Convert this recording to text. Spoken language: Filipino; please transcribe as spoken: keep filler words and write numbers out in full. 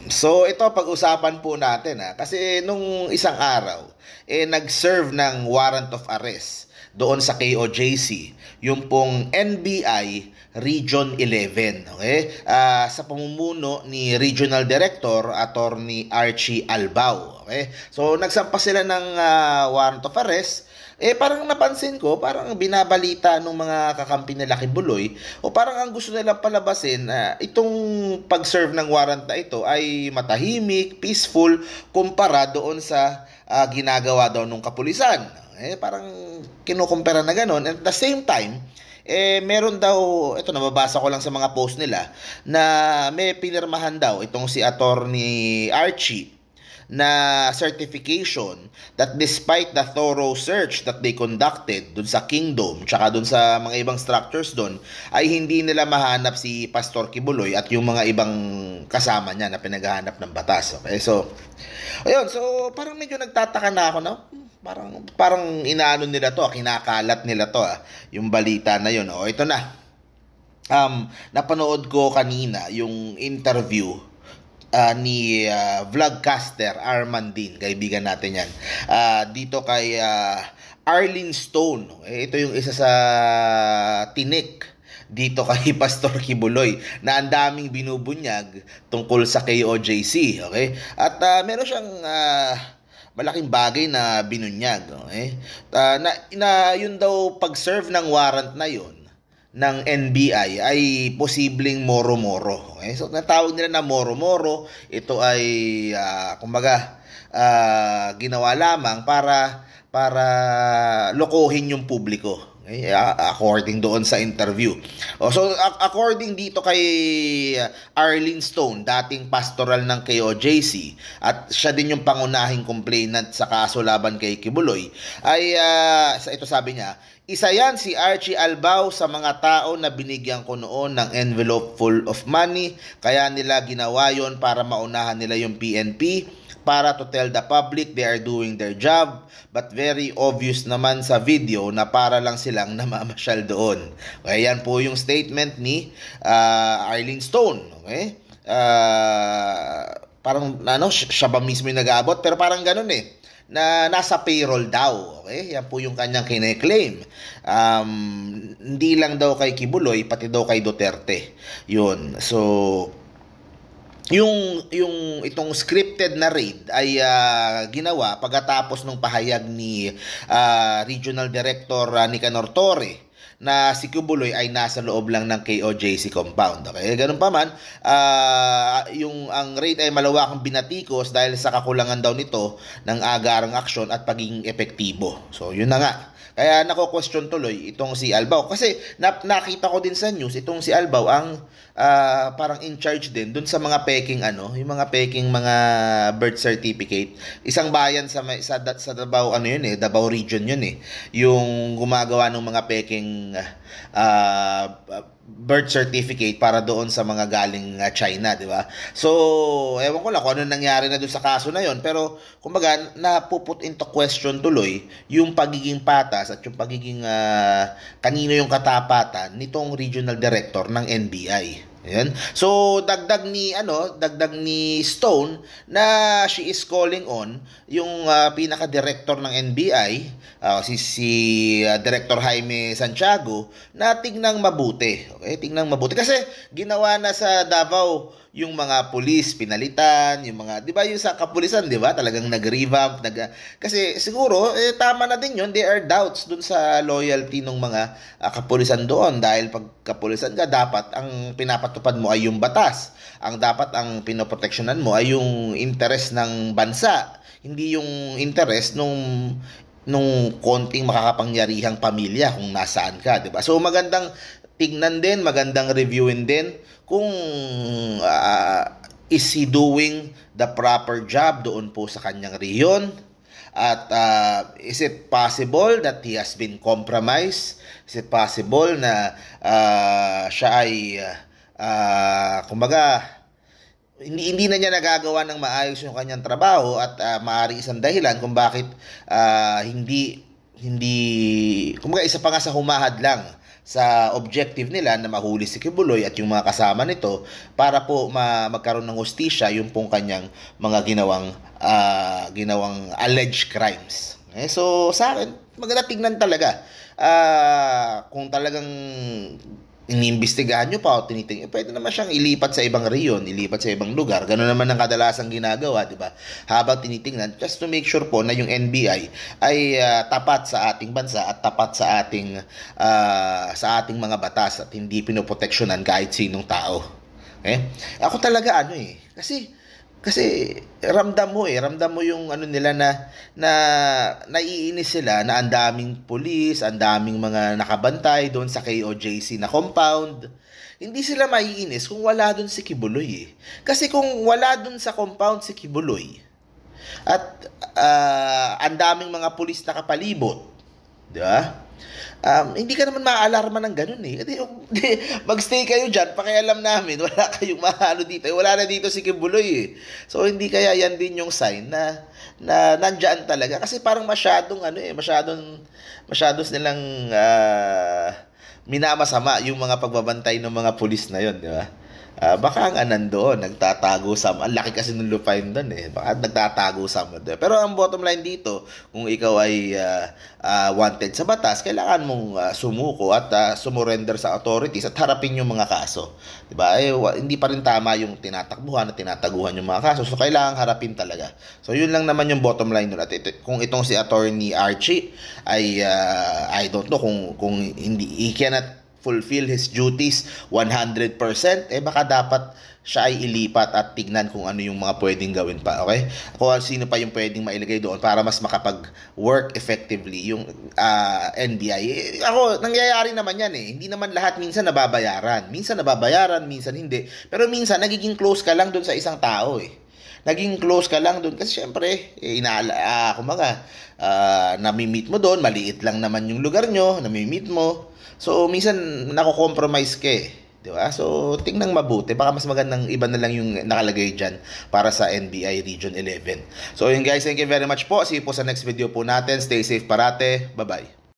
So ito pag-usapan po natin ha. Kasi nung isang araw, eh nag-serve ng warrant of arrest doon sa K O J C, yung pong N B I Region eleven, okay? Ah, sa pamumuno ni Regional Director Attorney Archie Albao, okay? So nagsampa sila ng ah, warrant of arrest. Eh parang napansin ko, parang binabalita ng mga kakampi nila Kibuloy, o parang ang gusto nilang palabasin, uh, itong pag-serve ng warrant na ito ay matahimik, peaceful, kumpara doon sa uh, ginagawa daw ng kapulisan. Eh parang kinukumpara na gano'n. At the same time, eh meron daw, ito nababasa ko lang sa mga post nila, na may pinirmahan daw itong si Attorney Archie na certification that despite the thorough search that they conducted dun sa Kingdom tsaka dun sa mga ibang structures dun, ay hindi nila mahanap si Pastor Kibuloy at yung mga ibang kasama niya na pinaghahanap ng batas. Okay, so ayun, so parang medyo nagtataka na ako, no? Parang parang inaano nila to, kinakalat nila to, ah, yung balita na yun. O ito na. Um, napanood ko kanina yung interview Uh, ni uh, vlogcaster Armandin, kaibigan natin yan, uh, dito kay uh, Arlene Stone. Eh, ito yung isa sa tinik dito kay Pastor Kibuloy na ang daming binubunyag tungkol sa K O J C, okay? At uh, meron siyang uh, malaking bagay na binunyag, okay? Uh, na, na yun daw pag-serve ng warrant na yun ng N B I ay posibleng moro-moro. Okay? So natawag nila na moro-moro, ito ay uh, kumbaga uh, ginawa lamang para para lokohin yung publiko. Okay? Uh, according doon sa interview. Oh, so uh, according dito kay Arlene Stone, dating pastoral ng K O J C at siya din yung pangunahing complainant sa kaso laban kay Kibuloy, ay uh, ito sabi niya, isa yan si Archie Albao sa mga tao na binigyan ko noon ng envelope full of money, kaya nila ginawa yon para maunahan nila yung P N P, para to tell the public they are doing their job, but very obvious naman sa video na para lang silang namamasyal doon. Okay, yan po yung statement ni uh, Arlene Stone. Okay? Uh, parang ano, siya ba mismo yung nag-aabot? Pero parang ganun eh, na nasa payroll daw. Okay? Yan po yung kanyang kine-claim. Um, hindi lang daw kay Kibuloy, pati daw kay Duterte. Yun. So, yung yung itong scripted na raid ay uh, ginawa pagkatapos ng pahayag ni uh, Regional Director uh, Nicanor Torre na si Kibuloy ay nasa loob lang ng K O J C compound. Okay, ganun pa man, uh, yung ang raid ay malawakang binatikos dahil sa kakulangan daw nito ng agarang aksyon at pagiging epektibo. So, yun na nga. Kaya nako-question tuloy itong si Albao. Kasi na, nakita ko din sa news, itong si Albao ang uh, parang in charge din dun sa mga peking ano, yung mga peking mga birth certificate. Isang bayan sa sa, sa Davao ano yun eh, Davao region yun eh. Yung gumagawa ng mga peking uh, birth certificate para doon sa mga galing uh, China, di ba? So, ewan ko lang kung ano nangyari na doon sa kaso na yon, pero kumbaga napuput into question tuloy yung pagiging patas at yung pagiging uh, kanino yung katapatan nitong regional director ng N B I. Ayan. So dagdag ni ano, dagdag ni Stone na she is calling on yung uh, pinaka-director ng N B I, uh, si si uh, Director Jaime Santiago, na tignang mabuti. Okay, tignang mabuti kasi ginawa na sa Davao yung mga pulis pinalitan, yung mga, di ba yung sa kapulisan, di ba? Talagang nag-revamp, nag kasi siguro eh, tama na din yun. There are doubts dun sa loyalty ng mga uh, kapulisan doon dahil pag kapulisan ka, dapat ang pinapatupad mo ay yung batas. Ang dapat ang pinoproteksyonan mo ay yung interest ng bansa, hindi yung interest nung nung konting makakapangyarihang pamilya kung nasaan ka, di ba? So magandang tignan din, magandang reviewin din kung uh, is he doing the proper job doon po sa kanyang rehiyon, at uh, is it possible that he has been compromised? Is it possible na uh, siya ay uh, kumbaga hindi hindi na niya nagagawa ng maayos yung kanyang trabaho, at uh, maaari isang dahilan kung bakit uh, hindi hindi kumbaga isa pa nga sa humahad lang sa objective nila na mahuli si Kibuloy at yung mga kasama nito para po ma- magkaroon ng hustisya yung pong kanyang mga ginawang uh, ginawang alleged crimes. Eh, so sa akin, maganda tignan talaga. Uh, kung talagang iniimbestigahan nyo pa o tinitingin, pwede naman siyang ilipat sa ibang reyon, ilipat sa ibang lugar. Gano'n naman ang kadalasang ginagawa, di ba? Habang tinitingnan, just to make sure po na yung N B I ay uh, tapat sa ating bansa at tapat sa ating uh, sa ating mga batas at hindi pinoproteksyonan kahit sinong tao. Eh? Ako talaga ano eh, kasi Kasi ramdam mo eh, ramdam mo yung ano nila na na naiinis sila na ang daming pulis, ang daming mga nakabantay doon sa K O J C na compound. Hindi sila maiinis kung wala doon si Kibuloy eh. Kasi kung wala doon sa compound si Kibuloy at uh, ang daming mga pulis nakapalibot, di ba? Um, hindi ka naman maaalarma ng ganun eh. Magstay kayo dyan, pakialam namin, wala kayong mahalo dito. Wala na dito si Kibuloy eh. So hindi kaya yan din yung sign na, na nandyan talaga. Kasi parang masyadong ano eh, masyadong, masyadong nilang uh, minamasama yung mga pagbabantay ng mga pulis na yon, di ba? Uh, baka nga nandoon, nagtatago sa, ang laki kasi ng lupain doon eh, baka nagtatago sa mo doon. Pero ang bottom line dito, kung ikaw ay uh, uh, wanted sa batas, kailangan mong uh, sumuko at uh, sumurrender sa authorities at harapin yung mga kaso. Diba? Eh, hindi pa rin tama yung tinatakbuhan at tinataguhan yung mga kaso, so kailangan harapin talaga. So yun lang naman yung bottom line doon. At ito, kung itong si Attorney Archie ay, uh, I don't know, kung, kung hindi, he cannot fulfill his duties one hundred percent, eh baka dapat siya ay ilipat at tignan kung ano yung mga pwedeng gawin pa, okay? Kung sino pa yung pwedeng mailagay doon para mas makapag-work effectively yung uh, N B I. Eh, ako, nangyayari naman yan eh. Hindi naman lahat minsan nababayaran. Minsan nababayaran, minsan hindi. Pero minsan, nagiging close ka lang doon sa isang tao eh. Naging close ka lang doon kasi syempre, eh, inaala, uh, kumaga, uh, nami-meet mo doon, maliit lang naman yung lugar nyo, nami-meet mo. So, minsan, nako-compromise ka eh. Diba? So, tingnan mabuti. Baka mas magandang iba na lang yung nakalagay dyan para sa N B I Region eleven. So, yun guys, thank you very much po. See you po sa next video po natin. Stay safe parate. Bye-bye.